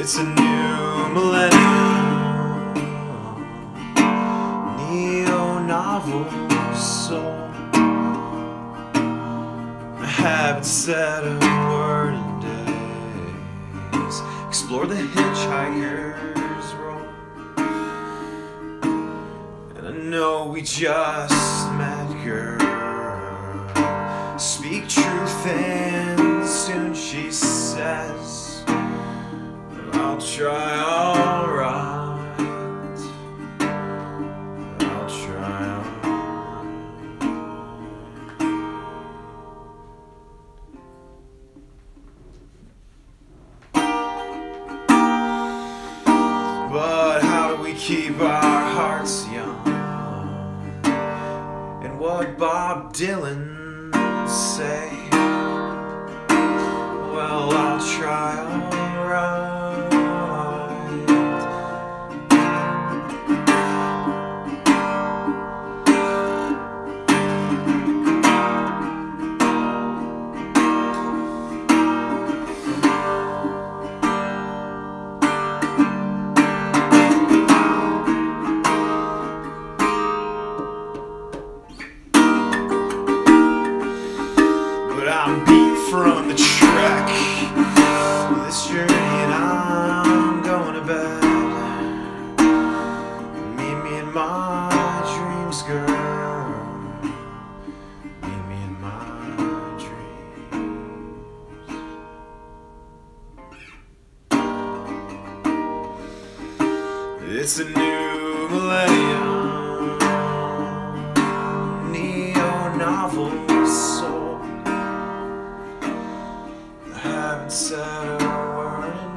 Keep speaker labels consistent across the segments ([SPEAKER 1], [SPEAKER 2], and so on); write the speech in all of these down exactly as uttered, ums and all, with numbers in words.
[SPEAKER 1] It's a new millennium, neo-novel soul. I haven't said a word in days. Explore the hitchhiker's role. And I know we just met, girl. Speak truth and soon she says I'll try alright. I'll try alright. But how do we keep our hearts young? And what Bob Dylan say? Well, I'll try alright. But I'm beat from the track this journey and I'm going to bed. Meet me in my dreams, girl. Meet me in my dreams. It's a new millennium, neo-novel soul. I haven't said a word in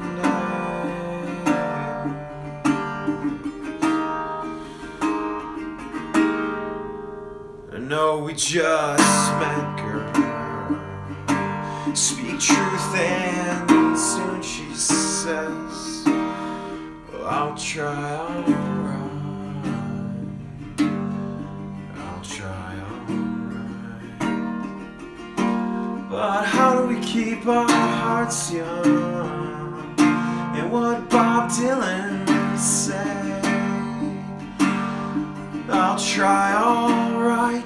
[SPEAKER 1] days. I know we just met, girl. Speak truth and soon she says, well, I'll try alright. I'll try alright. But how do we keep our hearts young? And what Bob Dylan say? I'll try alright.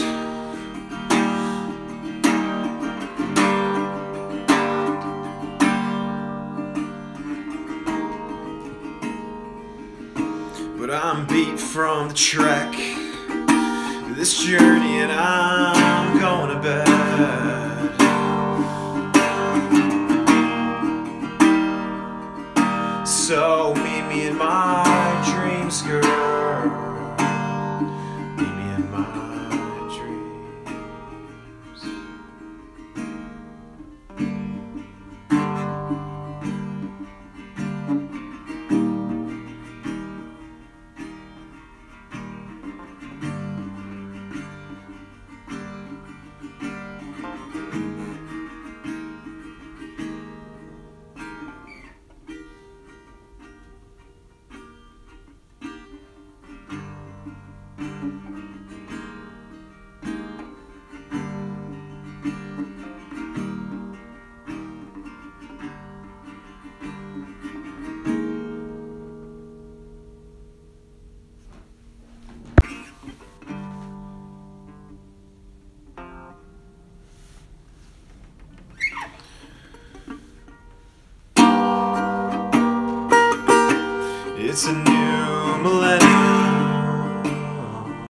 [SPEAKER 1] But I'm beat from the track this journey and I'm going to bed. So meet me in my dreams, girl. Meet me in my dreams. It's a new